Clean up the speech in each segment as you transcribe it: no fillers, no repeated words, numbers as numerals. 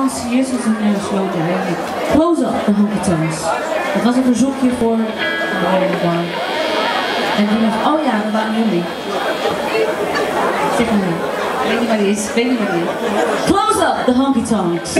jongens, hier is een slootje eigenlijk. Close up de Honky Tonks. Dat was een verzoekje voor Daan. En die dacht, oh ja, dat waren jullie. Zeg maar niet. Weet niet waar die is, weet niet waar die is. Close up de Honky Tonks.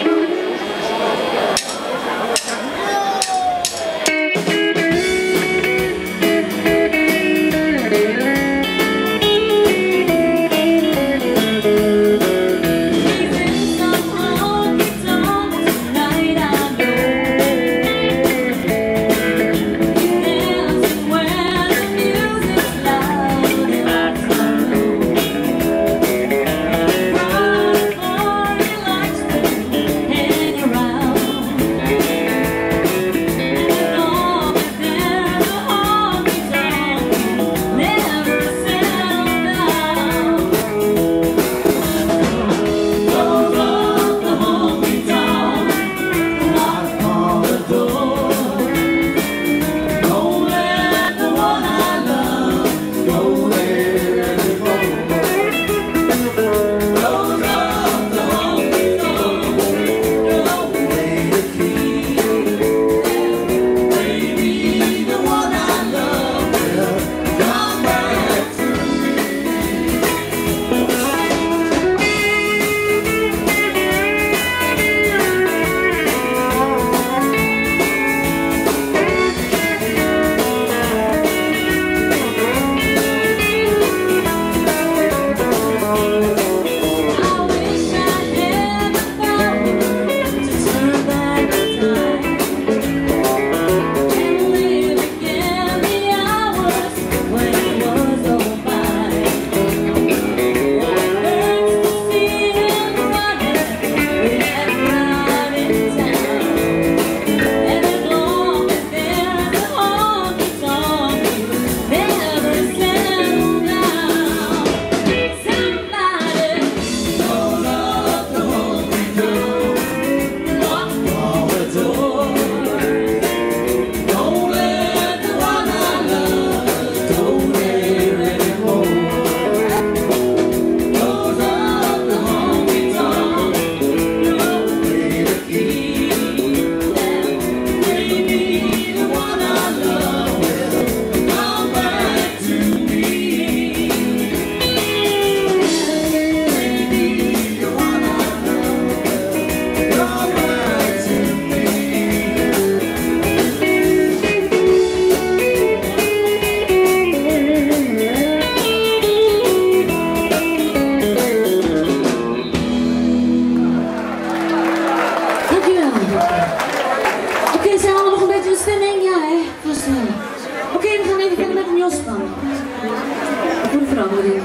Goede verandering.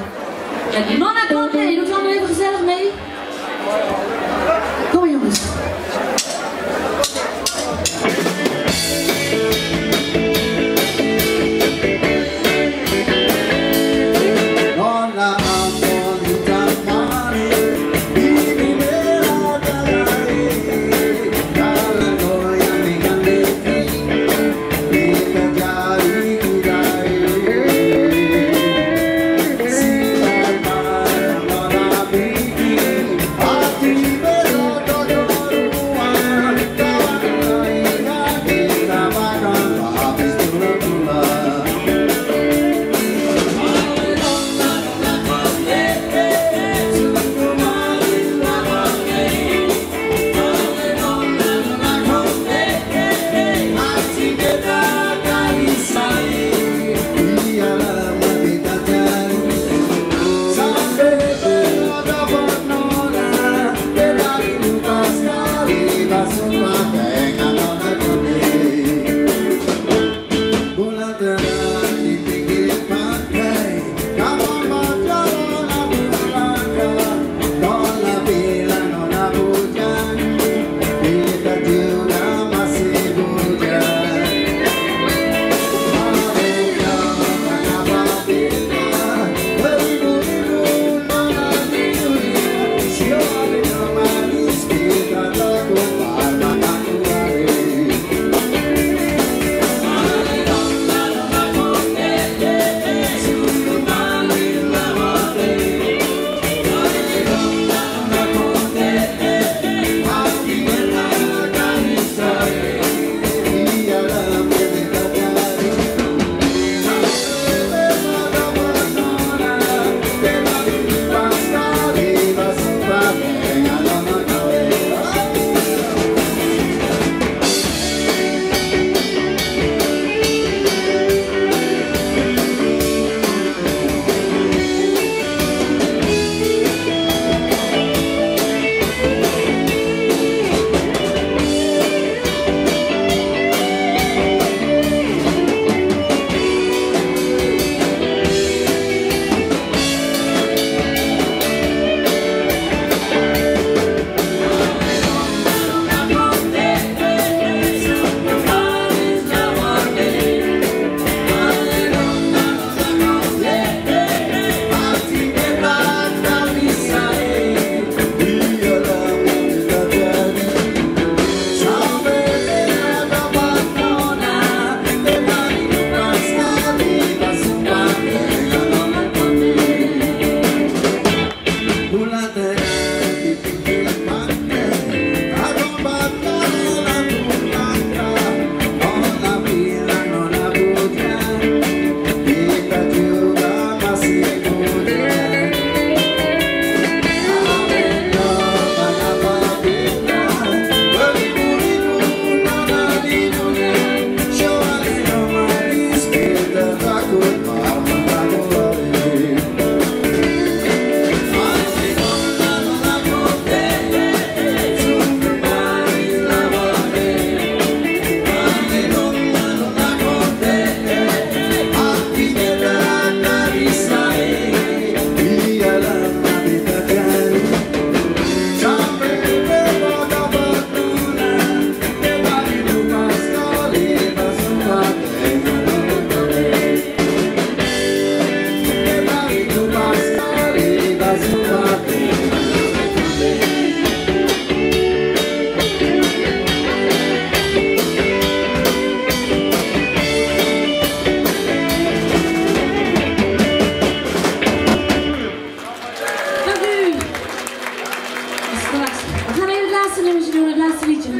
En Nonna komt mee, doet allemaal even gezellig mee. Kom maar jongens. Pero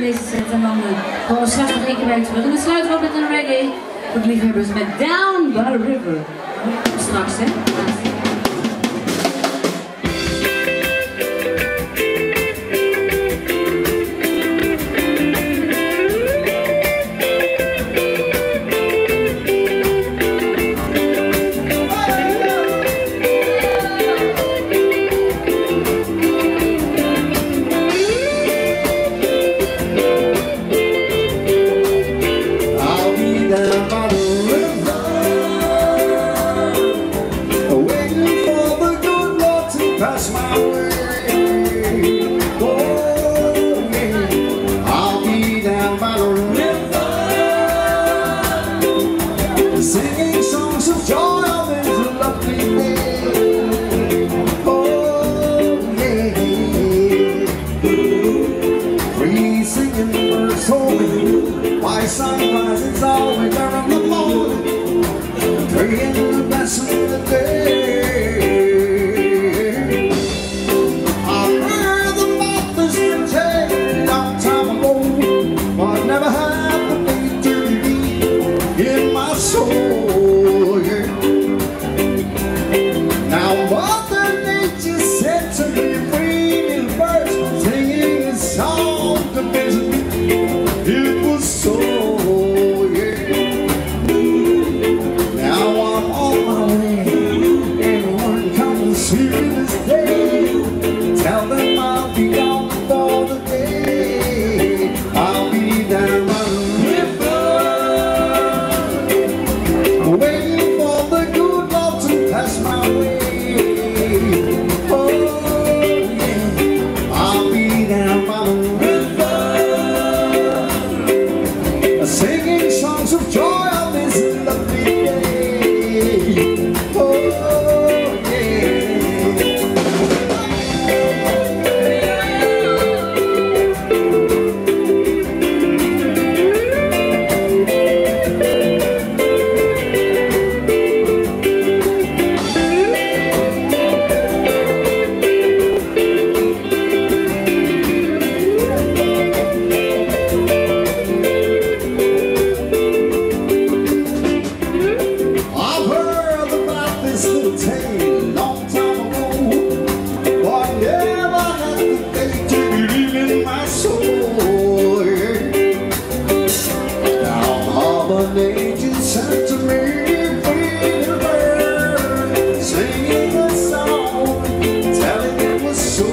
deze set en dan komen we straks nog één keer bij terug. En we sluiten op met een reggae voor de liefhebbers met Down by the River. Straks, hè? Pass my way. Oh, yeah. I'll be down by the river, singing songs of joy on this lovely day. Oh, yeah. Free singing birds holding, why sunrise is always there in the morning, praying the blessing of the day. Soul, yeah. Now Mother Nature said to me, bringing birds, singing a song to visit me. It was so, yeah. Now I'm on my way. Anyone come and see me this day, tell them I'll be gone for the day. I'll be down by the waiting for the good Lord to pass my way. Oh, yeah. I'll be down by the river, singing songs of joy on this lovely day. Oh, yeah. Long time ago, but never had the faith to believe in my soul. Now Mother Nature sent to me, free the bird, singing a song, telling it was so.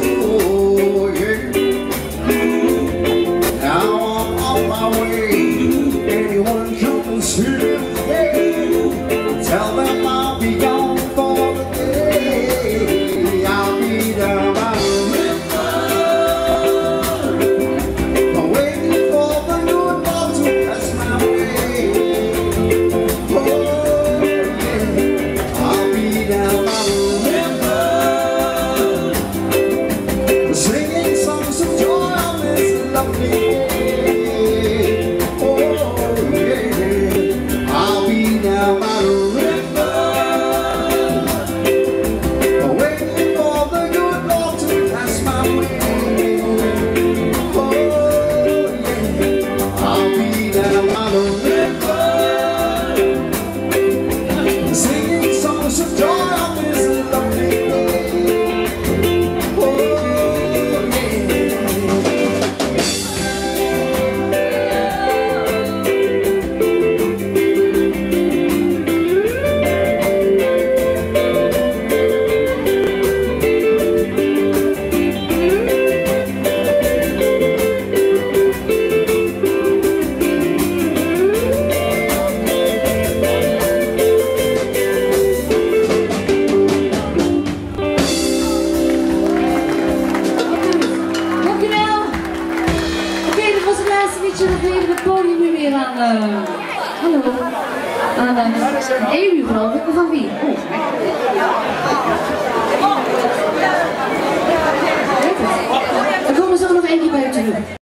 Now I'm on my way. Anyone come and see me today, tell them I'll be gone. Dan geven we het podium nu weer aan, hallo, aan Amy geloof ik, of van wie? Dan komen ze er nog één keer bij terug.